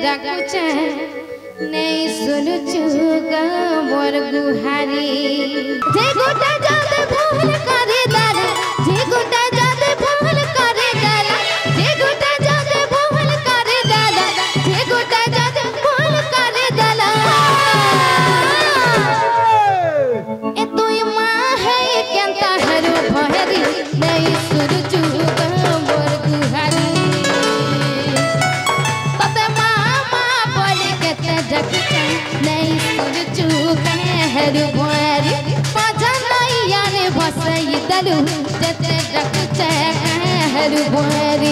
डाकुचे नहीं सुनुचु मोर गुहारी जे गोटा जाते भूल करे दादा जे गोटा जाते भूल करे दादा जे गोटा जाते भूल करे दादा जे गोटा जाते भूल करे दादा ए तू मां है केंता हरु भहरी नहीं सुनुचु मोर गुहारी तते मामा बोले केते जगते नहीं सुनुचु हरु भहरी मजा नहीं याने भसई दलु जते जगते हरु भहरी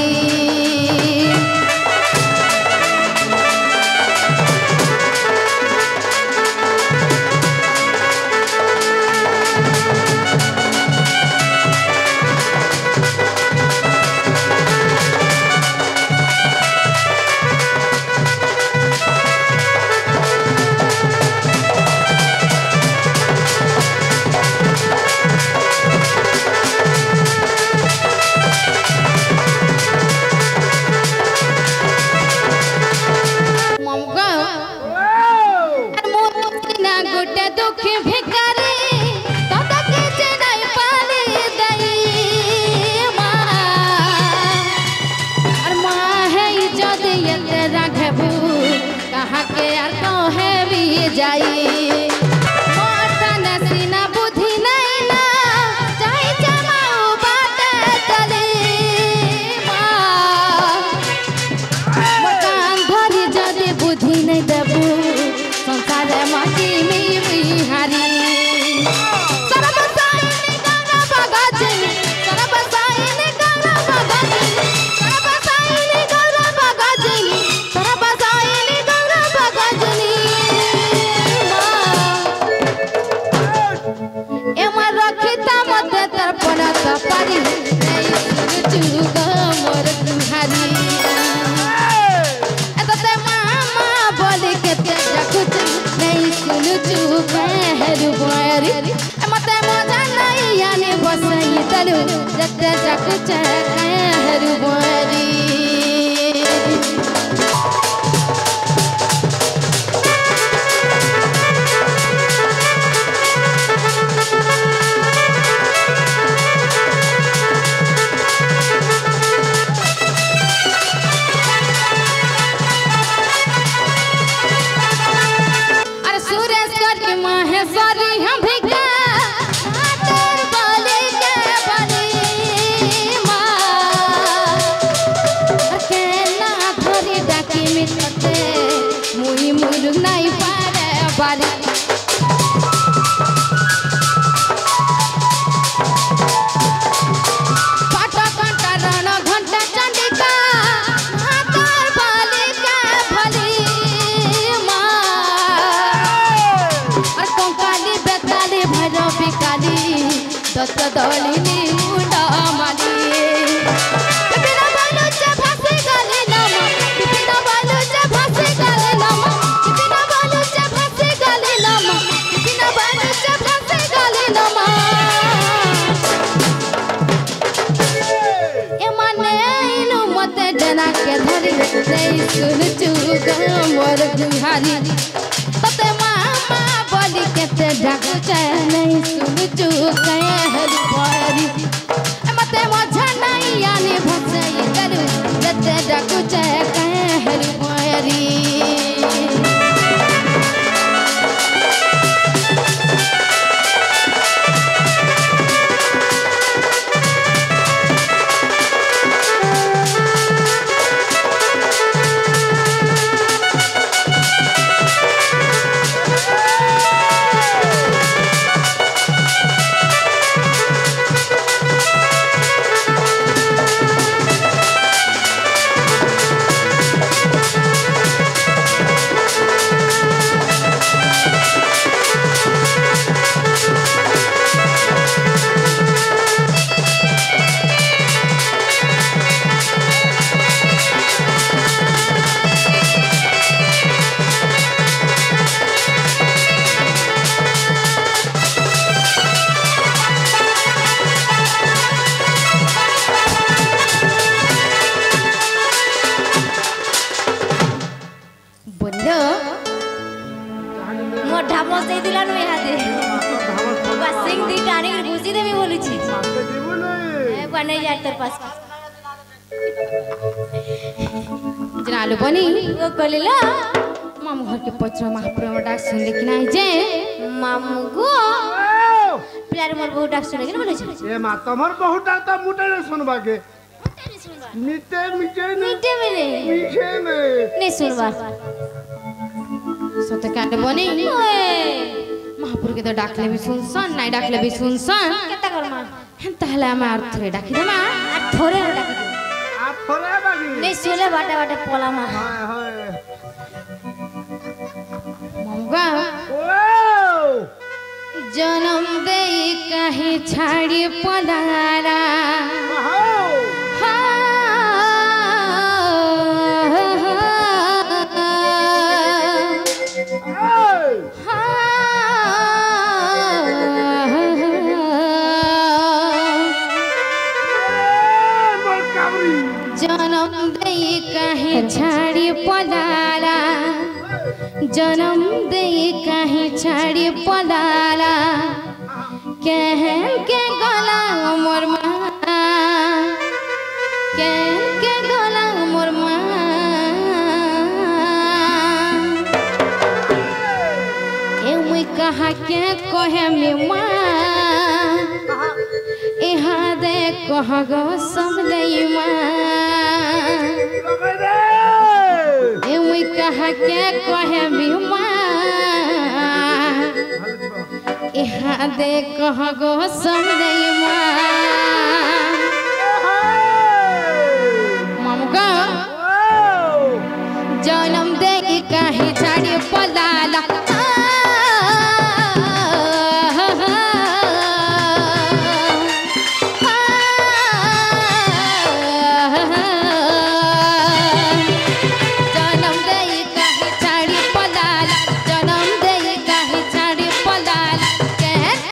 जाई मोटा नसीना बुद्धि नहीं ना चाहे जमाऊ बात चले मकान धरी जदे बुद्धि नहीं देबू संसार माटी में बिहारी पारी नहीं सुनुचु मोर गुहारी तते मामा बोले केते जगते नहीं सुनुचु हरु भहरी मते मजा नहीं याने बसई दलु जते जगते हरु भहरी दलिनी मुंडा माली बिना बालू चे भासे गाले नामा बिना बालू चे भासे गाले नामा बिना बालू चे भासे गाले नामा बिना बालू चे भासे गाले नामा ए माने इनु मते जना के धरी नहीं सुनुचु मोर गुहारी तते मामा बोली केते डाकुचे नहीं सुनुचु हरु भहरी मते मजा नहीं याने भसई दलु जते डाकुचे हरु भहरी मोर ढामो से दिला नु हाथे बस सिंह दी टाणी के घुसी देबी बोली छी ए बने यार तेरे पास जनालो बनी वो कलिला मामू घर के पचरा महापुर में डाक सुन लेकिन आई जे मामू गो प्यार मोर बहुत डाक सुने के बोले छी ए मा तमर बहुत डाक त मुटे ने सुनबा के मीठे मीठे मीठे में मीठे में नहीं सुनबा सते काटे बनी महापुर के तो डाकले भी सुनसन नहीं डाकले भी सुनसन केता कर मां ताहले हम और थोड़े डाकी देमा आ थोड़े डाक आ थोड़े बागी नहीं सुले बाटे बाटे पोला मां हाय हाय मामुगा ओ जन्म दे कहीं छाड़ी पलारा जन्म दे कहीं छाड़ी पलारा जन्म दे कहीं छाड़ी पलारा कहन के गला मोर माँ कहन के गला मोर माँ ए मुई कहा के कहे में माँ यहाँ दे कह गो सब लई माँ ए मुई कहा के कहे में माँ यहाँ दे कह गो सब लई माँ